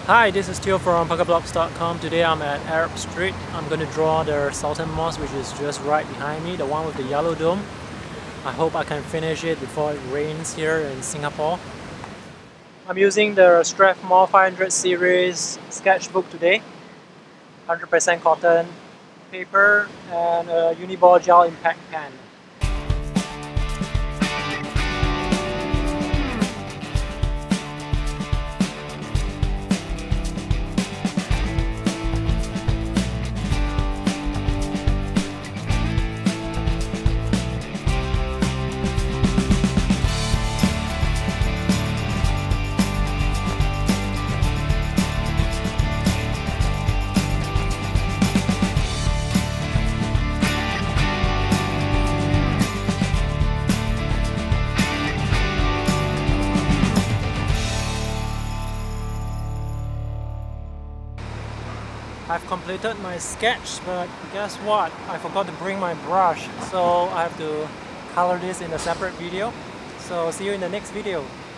Hi, this is Theo from PuckerBlocks.com. Today I'm at Arab Street. I'm going to draw the Sultan Mosque, which is just right behind me, the one with the yellow dome. I hope I can finish it before it rains here in Singapore. I'm using the Strathmore 500 series sketchbook today. 100% cotton paper and a Uniball gel impact pen. I've completed my sketch, but guess what? I forgot to bring my brush, so I have to color this in a separate video. So see you in the next video.